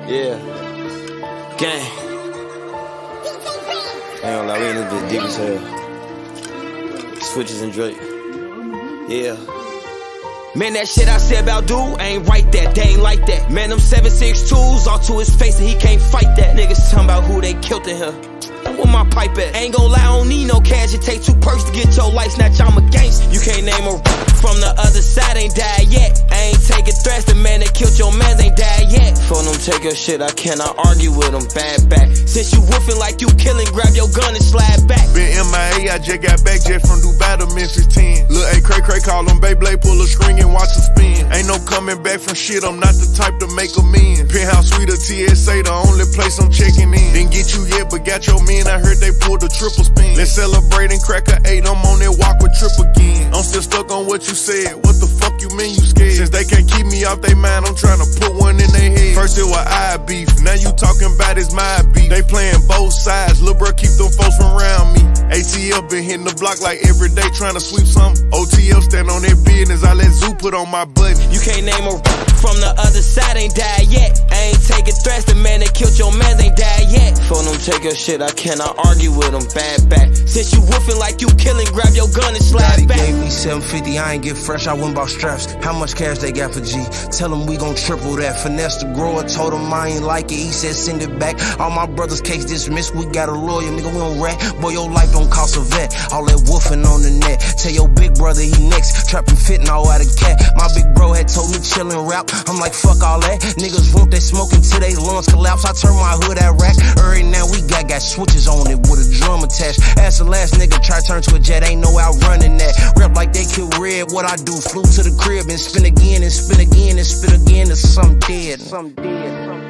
Yeah. Gang. I ain't gonna lie, we in this bitch deep as hell. Switches and Drake. Yeah. Man, that shit I said about dude ain't right that, they ain't like that. Man, them 7.62s all to his face and he can't fight that. Niggas talking about who they killed in here. Where my pipe at? Ain't gon' lie, I don't need no cash. It take 2 perks to get your life snatched. I'm a gangsta. You can't name a from the other side, ain't died yet. I ain't taking threats, the man that killed your man ain't died yet. For them take your shit, I cannot argue with them. Bad back. Since you woofin' like you killin', grab your gun and slide back. Been MIA, I just got back jet from Dubai to Memphis Tenn. Lil A, cray-cray, call them Beyblade, pull a string and watch them spin. Ain't no coming back from shit, I'm not the type to make amends. Penthouse suite or TSA, the only place I'm checking in. Didn't get you yet, but got your men, I heard they pulled a triple spin. Let's celebrate and crack a 8, I'm on that walk with trip again. I'm still stuck on what you said, what the fuck you mean you scared? Since they can't keep me off they mind, I'm trying to put one in their head. First it was I beef, now you talking about it's my beef. They playing both sides, lil' bro keep them folks from around me. ATL been hitting the block like every day trying to sweep something. OTL stand on their business, I let Zoo put on my button. You can't name a from the other side, ain't died yet. I ain't taking threats, the man that killed your man ain't died yet. For them take your shit, I cannot argue with them. Bad back. Since you woofin' like you killin', grab your gun and slide back. Gave me 750, I ain't get fresh, I went bought straps. How much cash they got for G? Tell them we gon' triple that. Finesse the grower, told him I ain't like it, he said send it back. All my brothers' case dismissed, we got a lawyer, nigga, we don't rat. Boy, your life don't cost a vet. All that woofin' on the net. Tell your big brother he next, trappin' fittin' all out of cat. My big bro had told me chillin' rap, I'm like fuck all that. Niggas want that smoking till they lungs collapse. I turn my hood at rack. Right now we got switches on it with a drum attached. Ask the last nigga try turn to a jet, ain't no outrunning that. Rep like they kill red, what I do? Flew to the crib and spin again and spin again and spin again to some dead.